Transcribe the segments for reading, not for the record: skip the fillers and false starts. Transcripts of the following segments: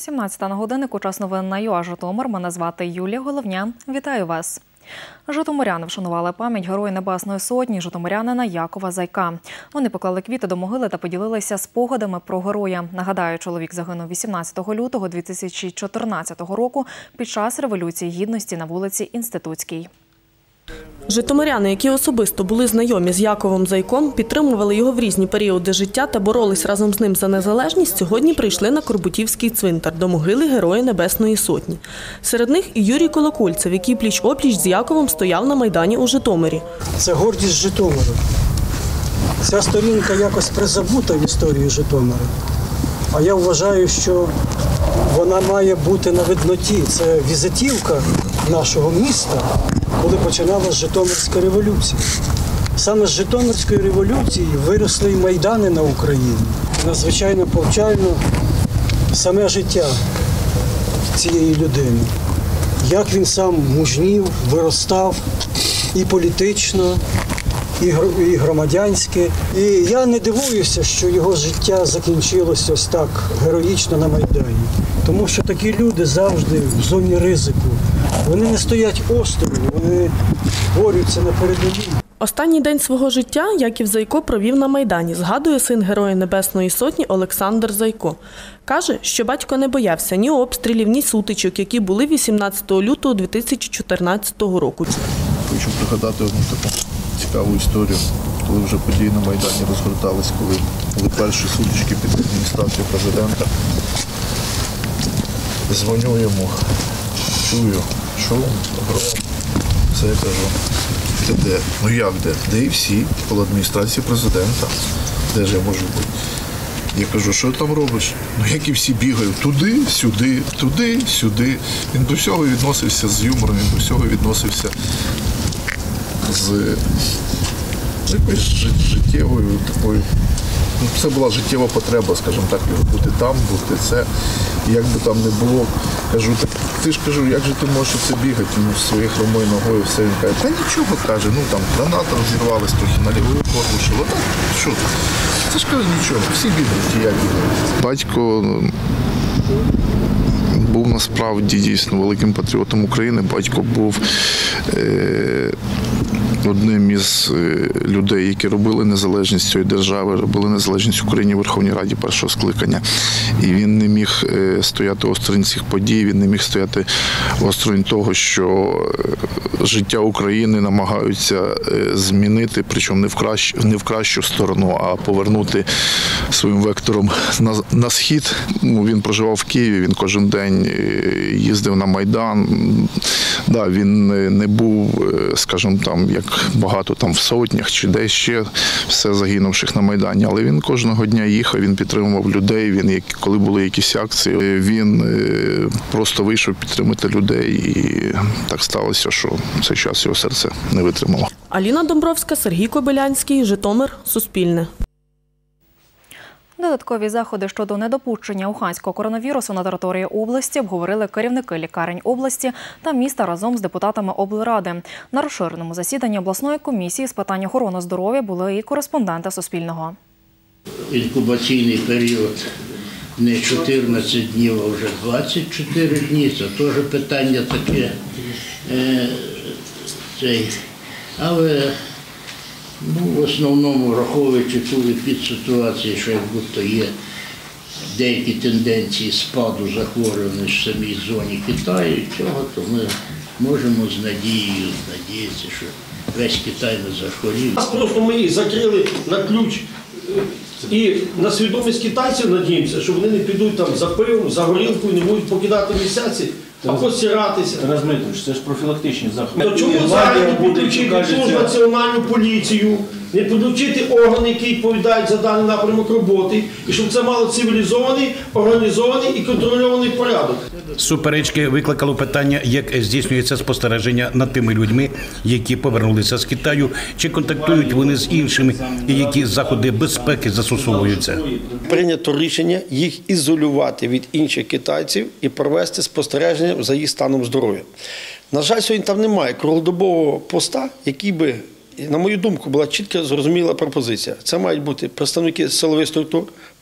17 на годиннику, час новин на ЮА Житомир. Мене звати Юлія Головня. Вітаю вас. Житомиряни вшанували пам'ять Героя Небесної Сотні житомирянина Якова Зайка. Вони поклали квіти до могили та поділилися спогадами про героя. Нагадаю, чоловік загинув 18 лютого 2014 року під час Революції Гідності на вулиці Інститутській. Житомиряни, які особисто були знайомі з Яковом Зайком, підтримували його в різні періоди життя та боролись разом з ним за незалежність, сьогодні прийшли на Корбутівський цвинтар до могили Героя Небесної Сотні. Серед них і Юрій Колокольцев, який пліч-опліч з Яковом стояв на Майдані у Житомирі. Це гордість Житомиру. Ця сторінка якось призабута в історії Житомира. А я вважаю, що вона має бути на видноті. Це візитівка нашого міста, коли починалася Житомирська революція. Саме з Житомирської революції виросли й майдани на Україні. Надзвичайно повчально саме життя цієї людини. Як він сам мужнів, виростав і політично, і громадянське. І я не дивуюся, що його життя закінчилося ось так героїчно на Майдані. Тому що такі люди завжди в зоні ризику. Вони не стоять осторонь, вони борються на передовій. Останній день свого життя Яків Зайко провів на Майдані, згадує син Героя Небесної Сотні Олександр Зайко. Каже, що батько не боявся ні обстрілів, ні сутичок, які були 18 лютого 2014 року. Хочу пригадати одну таку цікаву історію, коли вже події на Майдані розгортались, коли були перші сутички під адміністрацією президента. Дзвоню йому, чую, що гром. Все, я кажу, ти де? Ну як де? Де і всі, коло адміністрації президента. Де ж я можу бути? Я кажу, що ти там робиш? Ну як і всі бігають, туди, сюди. Він до всього відносився з юмором, він до всього відносився з якоюсь життєвою такою. Ну, це була життєва потреба, скажімо так, бути там, бути це. І як би там не було, кажу, ти ж кажу, як же ти можеш це бігати своєю хромою ногою, все. Він каже, та нічого, каже, ну там граната розірвалась трохи на ліву корпусу, отак, що ти? Це ж каже, нічого, всі бігають, і я бігаю. Батько був насправді дійсно великим патріотом України, батько був одним із людей, які робили незалежність цієї держави, робили незалежність Україні в Верховній Раді першого скликання. І він не міг стояти осторонь цих подій, він не міг стояти осторонь того, що життя України намагаються змінити, причому не в кращу сторону, а повернути своїм вектором на схід. Він проживав в Києві, він кожен день їздив на Майдан. Да, він не був, скажімо, там, як багато там в сотнях чи десь ще все загинувших на Майдані, але він кожного дня їхав, він підтримував людей, він, коли були якісь акції, він просто вийшов підтримати людей, і так сталося, що в цей час його серце не витримало. Аліна Домбровська, Сергій Кобилянський, Житомир, Суспільне. Додаткові заходи щодо недопущення уханського коронавірусу на території області обговорили керівники лікарень області та міста разом з депутатами облради. На розширеному засіданні обласної комісії з питань охорони здоров'я були і кореспонденти Суспільного. Інкубаційний період не 14 днів, а вже 24 дні. Це теж питання таке. Але в основному, враховуючи ту підситуацію, що як будто є деякі тенденції спаду захворюваності в самій зоні Китаю, то ми можемо з надією надіятися, що весь Китай не захворів. Просто ми їх закрили на ключ і на свідомість китайців надіємося, що вони не підуть там за пивом, за горілкою, не будуть покидати місяці, а постиратися. Тарас Дмитрович, це ж профілактичні заходи. То чому зараз не підключити службу національну поліцію, не підключити органи, які відповідають за даний напрямок роботи, і щоб це мало цивілізований, організований і контрольований порядок. Суперечки викликало питання, як здійснюється спостереження над тими людьми, які повернулися з Китаю, чи контактують вони з іншими, і які заходи безпеки застосовуються. Прийнято рішення їх ізолювати від інших китайців і провести спостереження за їх станом здоров'я. На жаль, сьогодні там немає круглодобового поста, який би, на мою думку, була чітка, зрозуміла пропозиція. Це мають бути представники силових структур,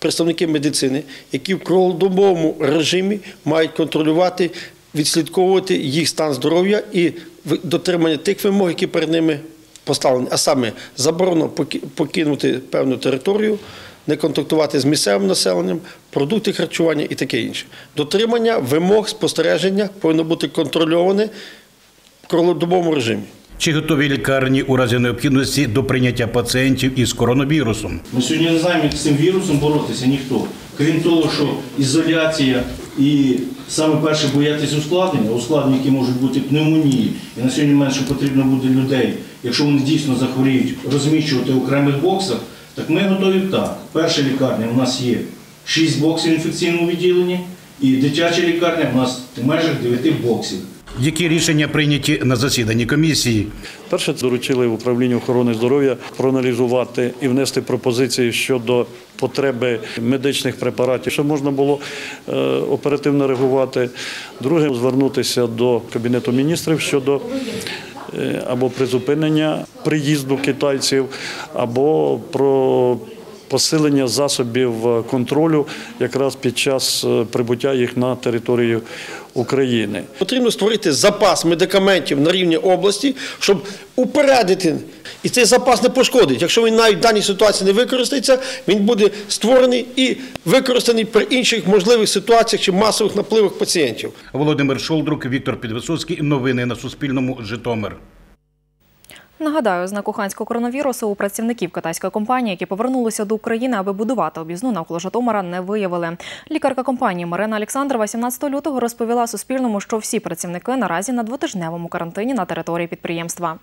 представники медицини, які в круглодобовому режимі мають контролювати, відслідковувати їх стан здоров'я і дотримання тих вимог, які перед ними поставлені. А саме заборонено покинути певну територію, не контактувати з місцевим населенням, продукти харчування і таке інше. Дотримання вимог спостереження повинно бути контрольоване в круглодобовому режимі. Чи готові лікарні у разі необхідності до прийняття пацієнтів із коронавірусом? Ми сьогодні не знаємо, як з цим вірусом боротися ніхто. Крім того, що ізоляція і саме перше боятися ускладнень, які можуть бути пневмонії. І на сьогодні менше потрібно буде людей, якщо вони дійсно захворіють, розміщувати в окремих боксах, так ми готові так. Перша лікарня у нас є 6 боксів в інфекційному відділенні і дитяча лікарня у нас в межах 9 боксів. Які рішення прийняті на засіданні комісії? Перше, доручили в управлінню охорони здоров'я проаналізувати і внести пропозиції щодо потреби медичних препаратів, щоб можна було оперативно реагувати. Друге, звернутися до Кабінету міністрів щодо або призупинення приїзду китайців, або про посилення засобів контролю якраз під час прибуття їх на територію України. Потрібно створити запас медикаментів на рівні області, щоб упередити. І цей запас не пошкодить. Якщо він навіть в даній ситуації не використається, він буде створений і використаний при інших можливих ситуаціях чи масових напливах пацієнтів. Володимир Шолдрук, Віктор Підвисоцький. Новини на Суспільному. Житомир. Нагадаю, ознак уханського коронавірусу у працівників китайської компанії, які повернулися до України, аби будувати об'їзну навколо Житомира, не виявили. Лікарка компанії Марина Олександрова 17 лютого розповіла Суспільному, що всі працівники наразі на двотижневому карантині на території підприємства.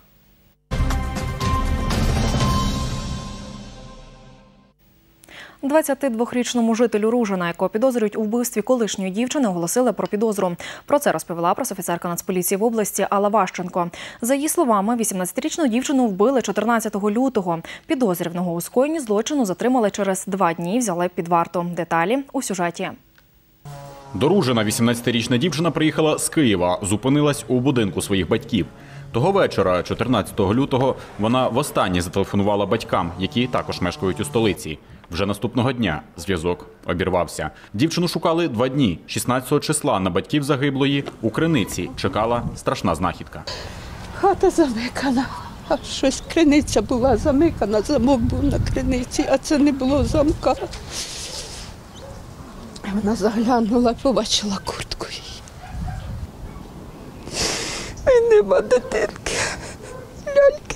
– 22-річному жителю Ружина, якого підозрюють у вбивстві колишньої дівчини, оголосили про підозру. Про це розповіла пресофіцерка Нацполіції в області Алла Ващенко. За її словами, 18-річну дівчину вбили 14 лютого. Підозрюваного у скоєнні злочину затримали через 2 дні і взяли під варту. Деталі у сюжеті. До Ружина 18-річна дівчина приїхала з Києва, зупинилась у будинку своїх батьків. Того вечора, 14 лютого, вона востаннє зателефонувала батькам, які також мешкають у столиці. Вже наступного дня зв'язок обірвався. Дівчину шукали 2 дні. 16 числа на батьків загиблої у Криниці чекала страшна знахідка. Хата замикана, а щось криниця була замикана, замок був на криниці, а це не було замка. Вона заглянула, побачила куртку її. І нема дитинки, ляльки.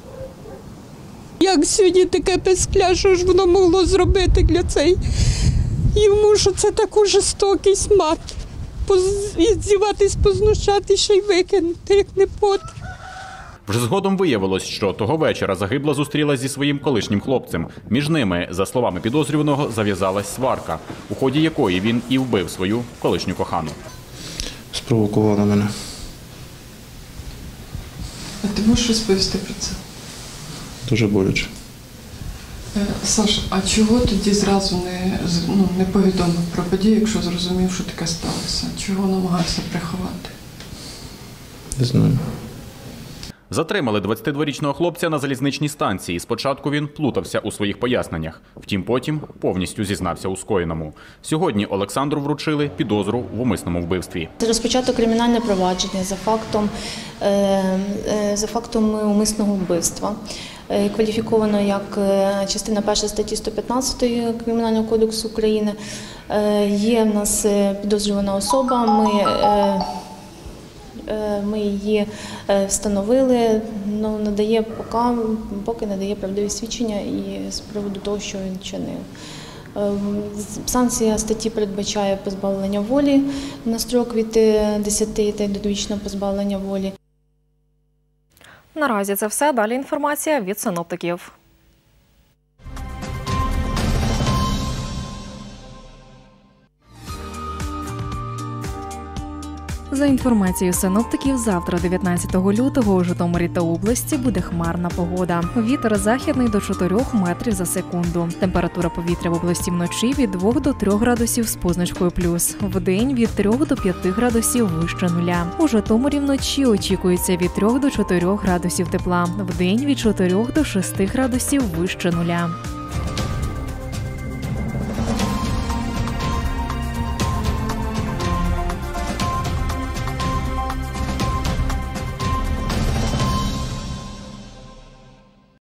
Як сьогодні таке пискля, що ж воно могло зробити для цей? Йому, що це таку жорстокість мати. Здіватись, познущатись, ще й викинути, як не потрібно. Вже згодом виявилось, що того вечора загибла зустрілась зі своїм колишнім хлопцем. Між ними, за словами підозрюваного, зав'язалась сварка, у ході якої він і вбив свою колишню кохану. Спровокувала мене. А ти можеш розповісти про це? Дуже боляче. Саш, а чого тоді зразу не повідомив про подію, якщо зрозумів, що таке сталося? Чого намагався приховати? Не знаю. Затримали 22-річного хлопця на залізничній станції. Спочатку він плутався у своїх поясненнях. Втім, потім повністю зізнався у скоєному. Сьогодні Олександру вручили підозру в умисному вбивстві. Розпочато кримінальне провадження за фактом умисного вбивства. Кваліфіковано як частина 1 статті 115 Кримінального кодексу України. Є в нас підозрювана особа, ми її встановили, але поки надає правдиві свідчення і з приводу того, що він чинив. Санкція статті передбачає позбавлення волі на строк від 10 та до довічного позбавлення волі. Наразі це все. Далі інформація від синоптиків. За інформацією синоптиків, завтра, 19 лютого, у Житомирі та області буде хмарна погода. Вітер західний до 4 метрів за секунду. Температура повітря в області вночі від 2 до 3 градусів з позначкою плюс. Вдень від 3 до 5 градусів вище нуля. У Житомирі вночі очікується від 3 до 4 градусів тепла. Вдень від 4 до 6 градусів вище нуля.